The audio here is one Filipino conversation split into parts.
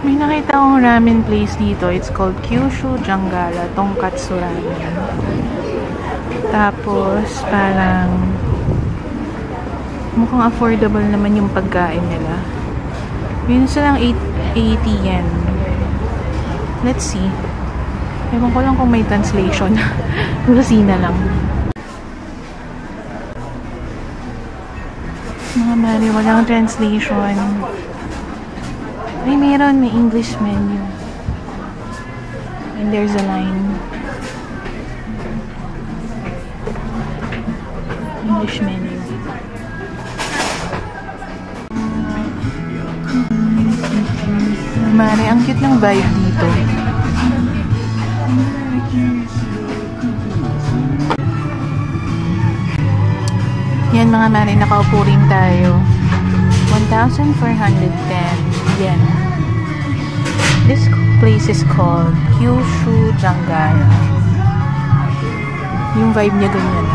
May nakita akong ramen place dito. It's called Kyushu Jangara Tonkatsu Ramen. Tapos, parang mukhang affordable naman yung pagkain nila. Yun silang 80 yen. Let's see. Ewan ko lang kung may translation. Kusina lang. Mga mali, walang translation. Ay, meron. May English menu. And there's a line. English menu. Mare, ang cute ng vibe dito. Yan mga mare, nakaupo rin tayo. 1,410 yen. This place is called Kyushu Jangara. Yung vibe niya ganyan.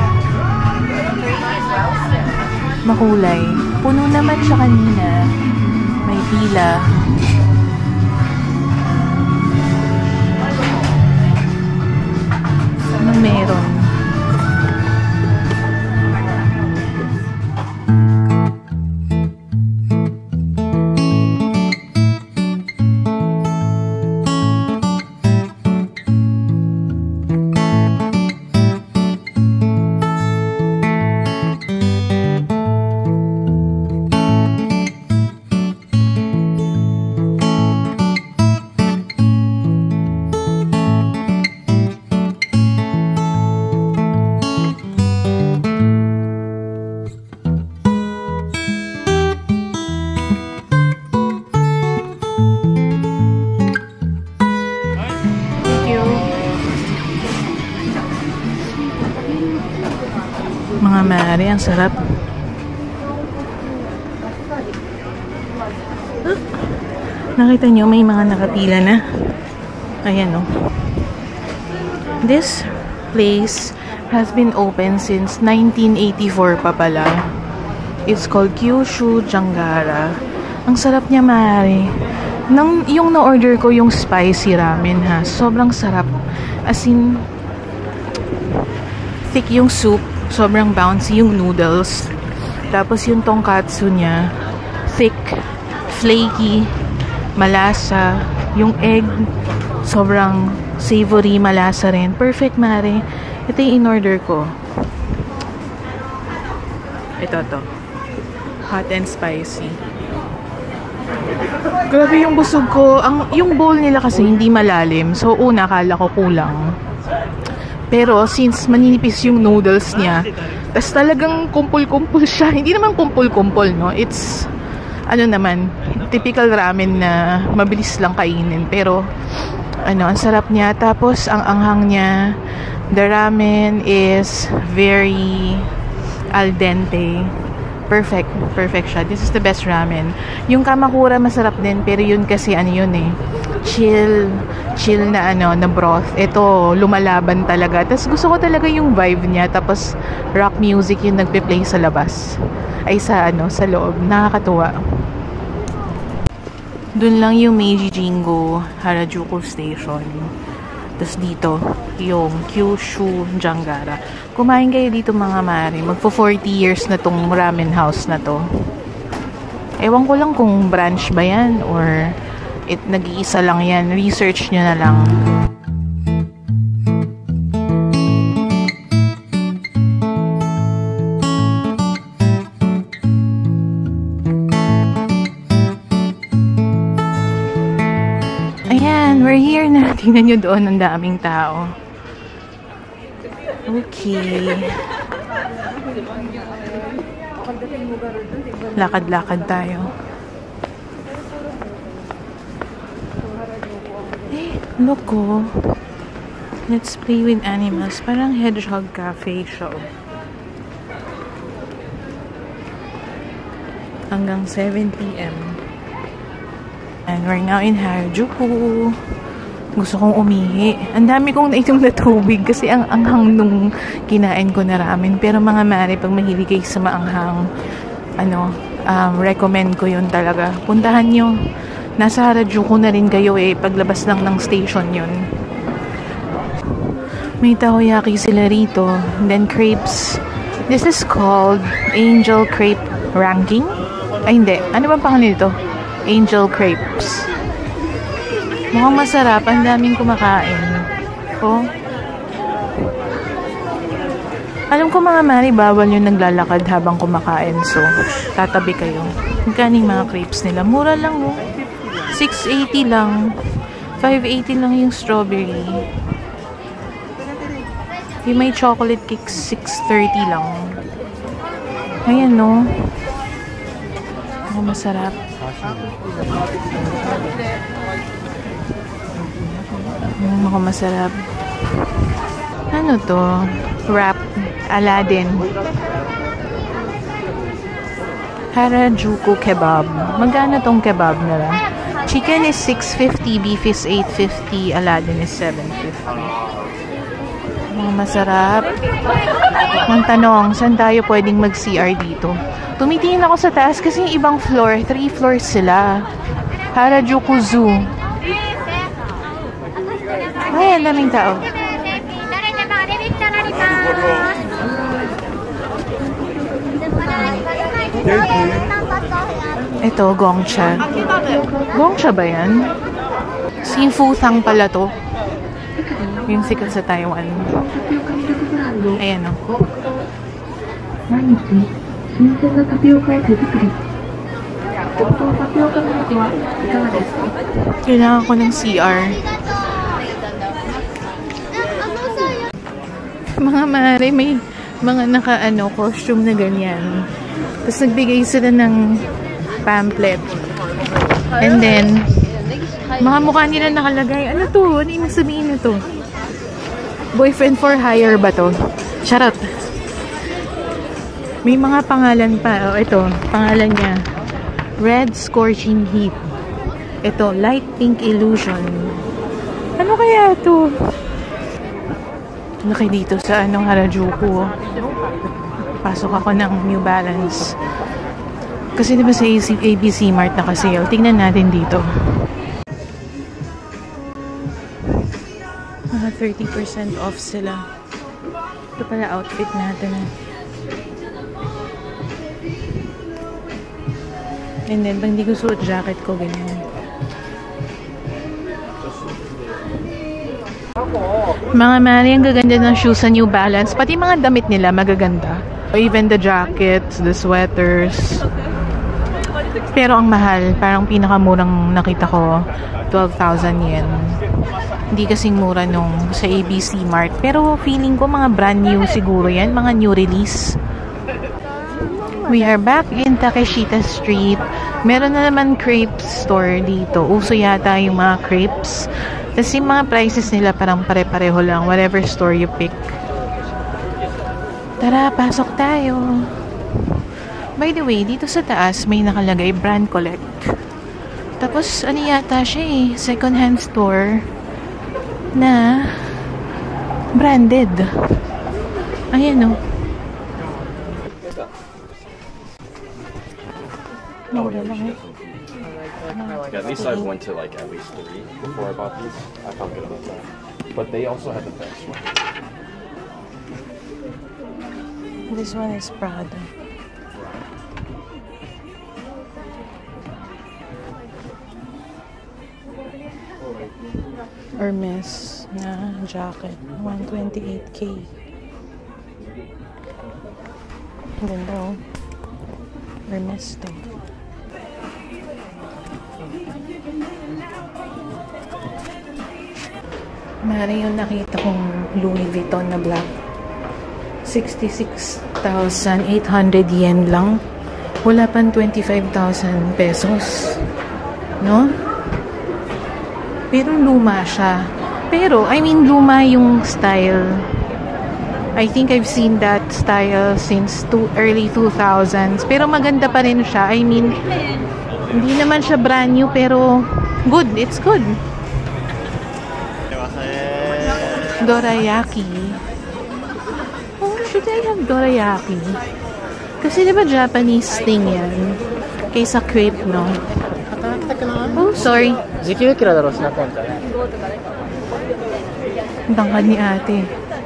Makulay. Puno naman siya kanina. May pila. Anong meron? Mga mare, ang sarap. Nakita nyo, may mga nakapila na. Ayan, oh. This place has been open since 1984 pa pala. It's called Kyushu Jangara. Ang sarap niya, mare. Yung na-order ko yung spicy ramen, ha. Sobrang sarap. As in, thick yung soup. Sobrang bouncy yung noodles. Tapos yung tonkatsu niya, thick, flaky, malasa. Yung egg, sobrang savory, malasa rin. Perfect, mare. Ito yung in-order ko. Ito to. Hot and spicy. Grabe yung busog ko. Yung bowl nila kasi hindi malalim. So, una, akala ko kulang. Pero, since maninipis yung noodles niya, tas talagang kumpul-kumpul siya. Hindi naman kumpul-kumpul, no? It's, ano naman, typical ramen na mabilis lang kainin. Pero, ang sarap niya. Tapos, ang anghang niya, the ramen is very al dente. Perfect. Perfect siya. This is the best ramen. Yung Kamakura masarap din, pero yun kasi chill na na broth. Ito, lumalaban talaga. Tapos gusto ko talaga yung vibe niya. Tapos rock music yung nagpe-play sa labas. Ay sa loob. Nakakatuwa. Doon lang yung Meiji Jingo Harajuku Station. Tapos dito, yung Kyushu Jangara. Kumain kayo dito mga mare. Magpo 40 years na tong ramen house na to. Ewan ko lang kung branch ba yan or nag-iisa lang yan. Research nyo na lang. Ayan, we're here na. Tingnan nyo doon, ang daming tao. Okay. Lakad-lakad tayo. Look, oh. Let's play with animals. Parang hedgehog cafe show. Hanggang 7 p.m. And we're now in Harajuku. Gusto kong umihi. Ang dami kong nainom na tubig kasi ang anghang nung kinain ko na ramen. Pero mga mare, pag mahilig kayo sa maanghang, recommend ko yun talaga. Puntahan nyo. Nasa Harajuku na rin kayo eh. Paglabas lang ng station yun. May takoyaki sila rito. And then crepes. This is called Angel Crepe Ranking. Ay hindi. Ano bang pangalan nito? Angel Crepes. Mukhang masarap. Ang daming kumakain. Oh. Alam ko mga mari, bawal yung naglalakad habang kumakain. So, tatabi kayo. Magkano yung mga crepes nila? Mura lang oh. 680 lang. 580 lang yung strawberry. Yung may chocolate cake, 630 lang. Ayan no. Oh, masarap. Mukhang masarap. Ano to? Wrap. Aladdin. Harajuku kebab. Magkano tong kebab nila? Chicken is 650, beef is 850, Aladdin is 750. Masarap. Ang tanong, saan tayo pwedeng mag-CR dito? Tumitingin ako sa taas kasi yung ibang floor, 3 floors sila. Harajuku Zoo. Ay, ang daming tao. Ito, gongcha. Gongcha ba yan? Sinfutang pala to. Yung sikat sa Taiwan. Ayan o. Kailangan ko ng CR. Mga mare, may mga naka-ano, costume na ganyan. Tapos nagbigay sila ng pamphlet. And then, mga mukha nila nakalagay. Ano to? Ano yung sabihin nito? Boyfriend for hire ba to? Charot. May mga pangalan pa. Oh, ito, pangalan niya. Red Scorching Heat. Ito, Light Pink Illusion. Ano kaya to? Laki dito sa Harajuku. Pasok ako ng New Balance. Kasi diba sa ABC Mart naka-sale? Tingnan natin dito. Mga 30% off sila. Ito pala outfit natin. And then, pag hindi ko suot jacket ko, ganyan. Mga mari, ang gaganda ng shoes sa New Balance. Pati mga damit nila, magaganda. Even the jackets, the sweaters. Pero ang mahal, parang pinakamurang nakita ko, 12,000 yen. Hindi kasing mura nung sa ABC Mart. Pero feeling ko mga brand new siguro yan, mga new release. We are back in Takeshita Street. Meron na naman crepe store dito. Uso yata yung mga crepes. Tapos yung mga prices nila parang pare-pareho lang. Whatever store you pick. Tara, pasok tayo. By the way, dito sa taas may nakalagay Brand Collect. Tapos ano yata siya eh, second hand store na branded. Ayan o. Mura lang eh. At least I went to like at least 3 before I bought these. I felt good about that. But they also had the best one. This one is Prada. Hermes na jacket. 128K. Ganda oh. Hermes to. Mari yung nakita kong Louis Vuitton na black. 66,800 yen lang. Wala pang 25,000 pesos. No? Pero luma siya. Pero, I mean, luma yung style. I think I've seen that style since early 2000s. Pero maganda pa rin siya. I mean, hindi naman siya brand new, pero good. It's good. Dorayaki. Oh, should I have dorayaki? Kasi diba Japanese thing yan? Kaysa crepe, no? Oh, sorry. 時給いくらだろうしな、今回。 Tangkad ni ate.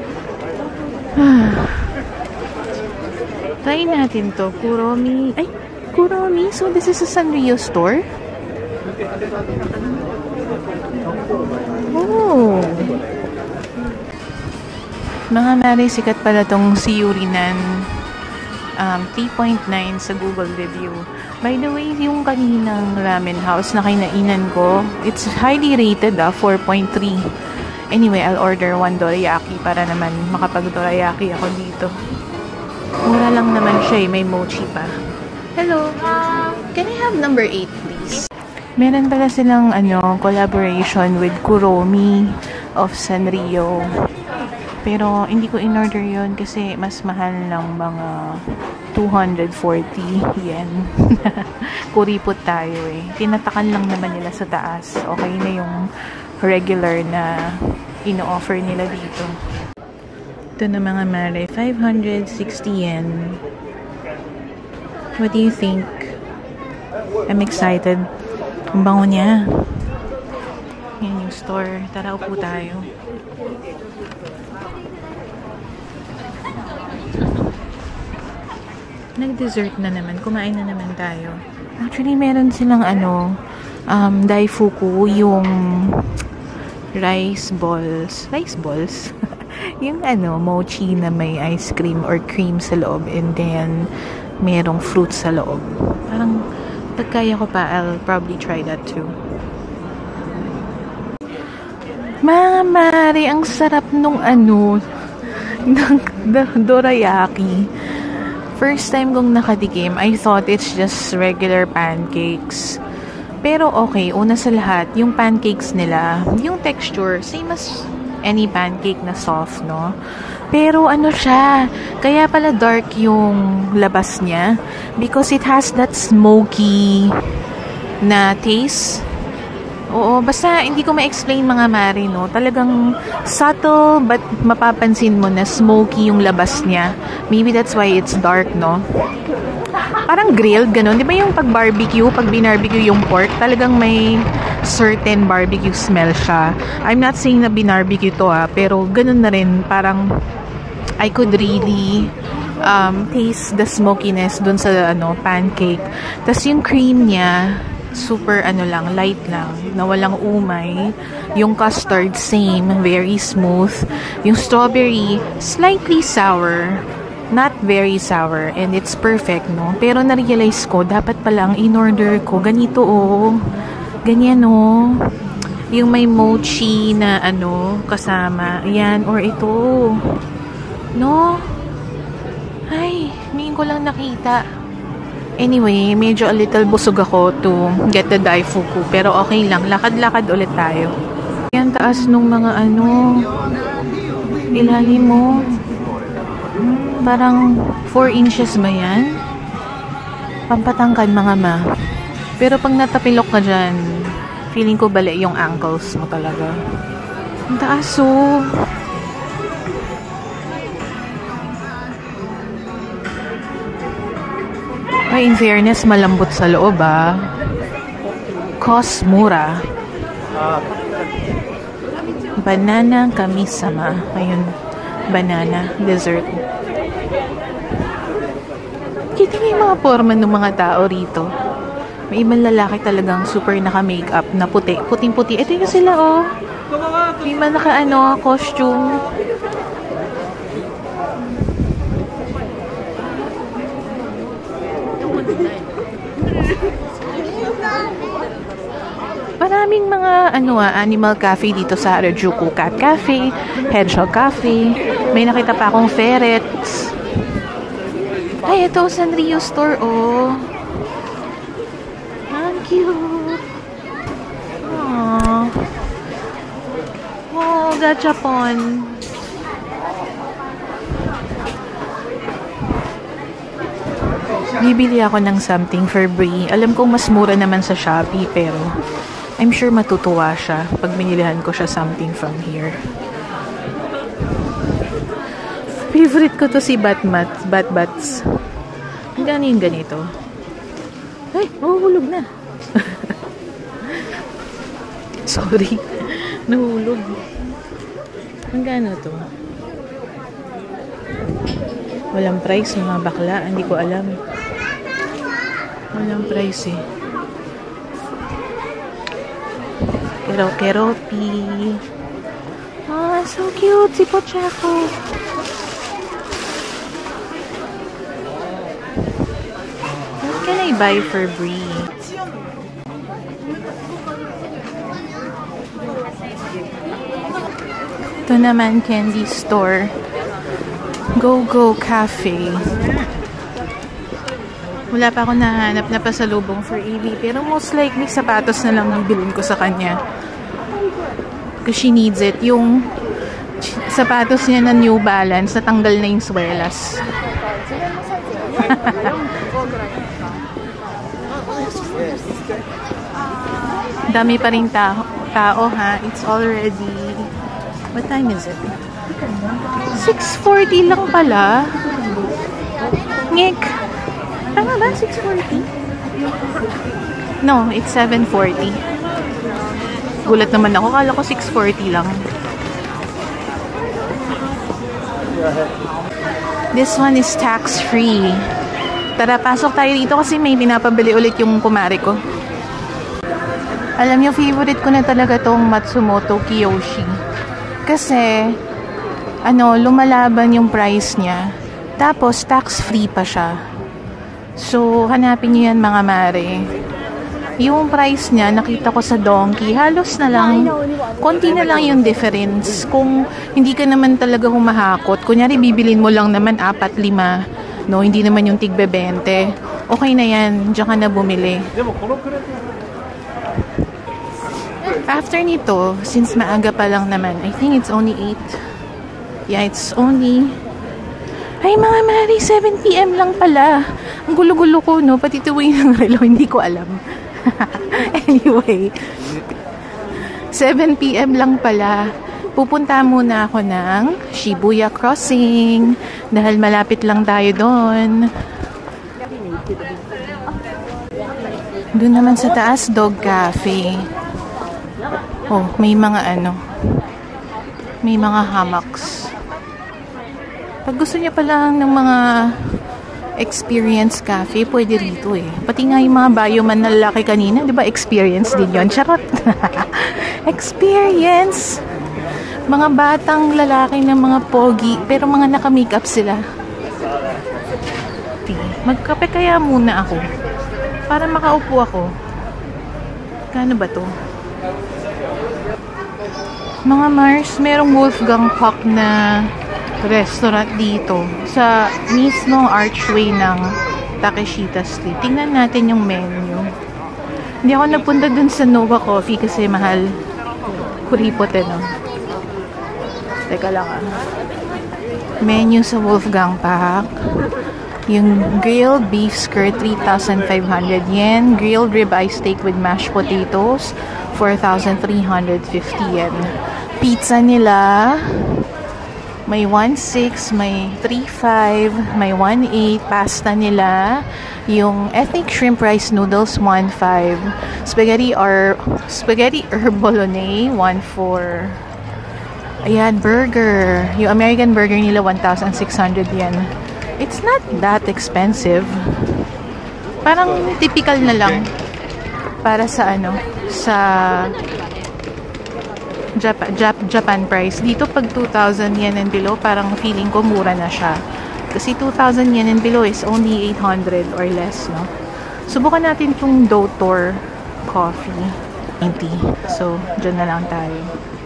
Try natin to. Kuromi. Ay, Kuromi. So, this is a Sanrio store? Oh. Mga mare, sikat pala tong si Yurinan. 3.9 sa Google review. By the way, yung kaninang ramen house na kinainan ko, it's highly rated, 4.3. Anyway, I'll order 1 dorayaki para naman makapag-dorayaki ako dito. Mura lang naman siya, may mochi pa. Hello, can I have number 8 please? Meron pala silang collaboration with Kuromi of Sanrio. Pero hindi ko in-order yun kasi mas mahal ng mga 240 yen. Kuripot tayo eh. Tinatakan lang naman nila sa taas. Okay na yung regular na ino-offer nila dito. Ito na mga mare, 560 yen. What do you think? I'm excited. Ang bango niya. Yan yung store. Tara, upo tayo. Nag-dessert na naman. Kumain na naman tayo. Actually, meron silang daifuku, yung rice balls. Rice balls? Yung mochi na may ice cream or cream sa loob and then merong fruit sa loob. Parang pagkaya ko pa, I'll probably try that too. Mga mare, ang sarap nung ng dorayaki. First time kong nakatikim, I thought it's just regular pancakes. Pero okay, una sa lahat, yung pancakes nila, yung texture, same as any pancake na soft, no? Pero siya, kaya pala dark yung labas niya because it has that smoky na taste. Oo, basta hindi ko ma-explain mga mare, no? Talagang subtle but mapapansin mo na smoky yung labas niya. Maybe that's why it's dark, no? Parang grilled, ganun. Di ba yung pag binarbecue yung pork, talagang may certain barbecue smell siya. I'm not saying na binarbecue to, pero ganun na rin. Parang I could really taste the smokiness dun sa pancake. Tas yung cream niya, super lang, light lang, na walang umay. Yung custard, same, very smooth. Yung strawberry, slightly sour, not very sour, and it's perfect, no? Pero na-realize ko, dapat pala ang in-order ko, ganito, ganyan, yung may mochi na, kasama, yan, or ito, no? Ay, ngayon ko lang nakita. Anyway, medyo a little busog ako to get the daifuku. Pero okay lang. Lakad-lakad ulit tayo. Yan taas nung mga ilalim mo. Parang 4 inches ba yan? Pampatangkad mga ma. Pero pag natapilok ka dyan, feeling ko bali yung ankles mo talaga. Ang taas Ay, in fairness, malambot sa loob, Cost mura. Banana kamisama. Ayun, banana dessert. Kita mo yung mga forma ng mga tao rito. May ibang lalaki talagang super naka-makeup na puti. Puting-puti. Ito yung sila, May iba costume. Maraming mga animal cafe dito sa Harajuku. Cat Cafe, Hedgehog Cafe. May nakita pa akong ferrets. Ay, ito Sanrio store, Ang cute. Aww. Wow, gachapon. Bibili ako ng something for Brie. Alam kong mas mura naman sa Shopee, pero I'm sure matutuwa siya pag binilihan ko siya something from here. Favorite ko to si Bat-Bats. Ang gano yung ganito? Ay, mahuhulog na. Sorry. Nahulog. Magkano to? Walang price mga bakla. Hindi ko alam. Walang price eh. Pero keropi. Oh, so cute si Pochako. What can I buy for Brie? Ito naman candy store. Go Cafe. Wala pa ako nahanap na pasalubong for Evie. Pero most likely, sapatos na lang bibilin ko sa kanya. Because she needs it. Yung sapatos niya na New Balance, natanggal na yung swelas. Dami pa rin tao ha. It's already... What time is it? 6:40 lang pala. Ngek. Tama ba? 6:40? No, it's 7:40. Gulat naman ako. Kala ko 6:40 lang. This one is tax-free. Tara, pasok tayo dito kasi may pinapabili ulit yung kumare ko. Alam niyo, favorite ko na talaga tong Matsumoto Kiyoshi. Kasi, lumalaban yung price niya. Tapos, tax-free pa siya. So, hanapin niyo yan mga mare. Yung price niya, nakita ko sa Donkey, halos na lang, konti na lang yung difference. Kung hindi ka naman talaga humahakot, kunyari bibilin mo lang naman 4-5, no? Hindi naman yung tigbe 20. Okay na yan, diyan ka na bumili. After nito, since maaga pa lang naman, I think it's only 8. Yeah, it's only... Ay, mga mari, 7 PM lang pala. Ang gulo-gulo ko, no? Pati tuwing ng relo, hindi ko alam. Anyway, 7 PM lang pala. Pupunta muna ako ng Shibuya Crossing. Dahil malapit lang tayo doon. Doon naman sa taas, Dog Cafe. Oh, may mga may mga hammocks. Pag gusto niya pala ng mga experience cafe, pwede rito eh. Pati nga yung mga bioman na lalaki kanina, di ba experience din yon? Charot! Experience! Mga batang lalaki na mga pogi, pero mga naka-makeup sila. Magkape kaya muna ako. Para makaupo ako. Kano ba to? Mga Mars, merong Wolfgang Puck na restaurant dito sa mismong archway ng Takeshita Street. Tingnan natin yung menu. Hindi ako napunta dun sa Nova Coffee kasi mahal. Kuripot no? Teka lang Menu sa Wolfgang Puck. Yung grilled beef skirt, 3,500 yen. Grilled ribeye steak with mashed potatoes, 4,350 yen. Pizza nila, may 1.6, may 3.5, may 1.8. Pasta nila, yung ethnic shrimp rice noodles, 1.5. Spaghetti herb bolognese, 1.4. Ayan, burger. Yung American burger nila, 1,600 yen. It's not that expensive. Parang typical na lang para sa sa Japan price. Dito pag 2,000 yen and below, parang feeling ko mura na siya. Kasi 2,000 yen and below is only 800 or less, no? Subukan natin itong Dotor coffee. 90. So, dyan na lang tayo.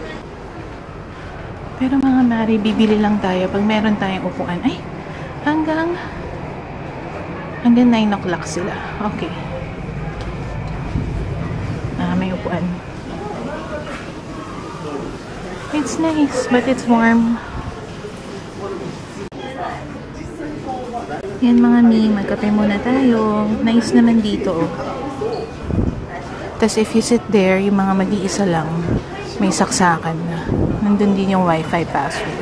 Pero mga mari, bibili lang tayo pag meron tayong upuan. Ay! Hanggang 9 o'clock sila. Okay. May upuan. It's nice, but it's warm. Yan mga magkape muna tayo. Nice naman dito. Tapos if you sit there, yung mga mag-iisa lang, may saksakan na. Nandun din yung wifi password.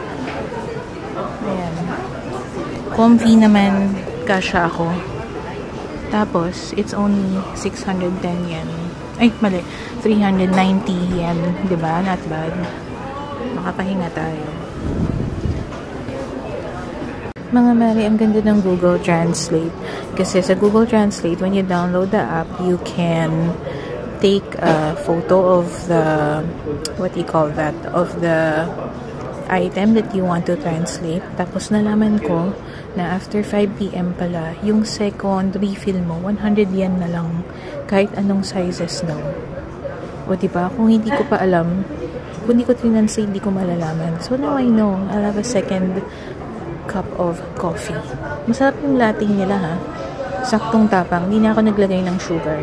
Ayan. Comfy naman, kasha ako. Tapos, it's only 610 yen. Ay, mali. 390 yen. Diba? Not bad. Makapahinga tayo. Mga mare, ang ganda ng Google Translate. Kasi sa Google Translate, when you download the app, you can take a photo of the, what do you call that, of the item that you want to translate. Tapos nalaman ko na after 5 PM pala, yung second refill mo, 100 yen na lang. Kahit anong sizes daw. O diba, kung hindi ko pa alam, kung hindi ko trinanslate, hindi ko malalaman. So now I know, I'll have a second cup of coffee. Masarap yung latte nila ha. Saktong tapang. Hindi na ako naglagay ng sugar.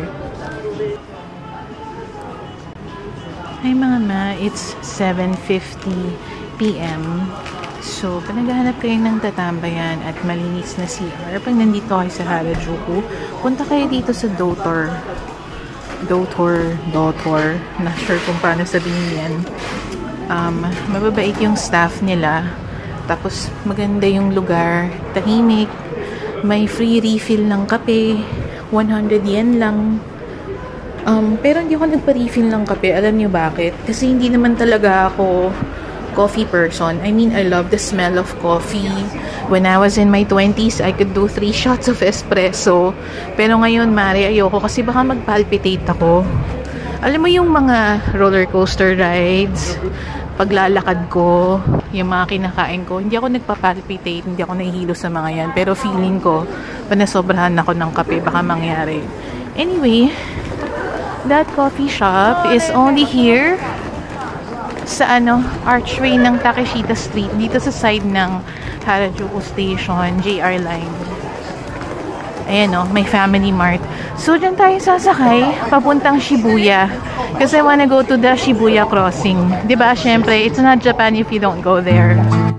Hi mga ma, it's 7:50 PM. So, panaghahanap kayo ng tatambayan at malinis na CR. Pag nandito kayo sa Harajuku, punta kayo dito sa Dotor. Not sure kung paano sabihin yan. Mababait yung staff nila. Tapos, maganda yung lugar. Tahimik. May free refill ng kape. 100 yen lang. Pero hindi ako nagpa-refill ng kape. Alam niyo bakit? Kasi hindi naman talaga ako coffee person. I mean, I love the smell of coffee. When I was in my 20s, I could do 3 shots of espresso. Pero ngayon, mare, ayoko kasi baka mag-palpitate ako. Alam mo yung mga roller coaster rides, paglalakad ko, yung mga kinakain ko, hindi ako nagpa-palpitate, hindi ako nahihilo sa mga yan. Pero feeling ko, panasobrahan ako ng kape, baka mangyari. Anyway, that coffee shop is only here sa archway ng Takeshita Street, dito sa side ng Harajuku Station, JR line. Ayan may Family Mart. So, dyan tayo sasakay, papuntang Shibuya. Kasi I wanna go to the Shibuya crossing. Diba, syempre, it's not Japan if you don't go there.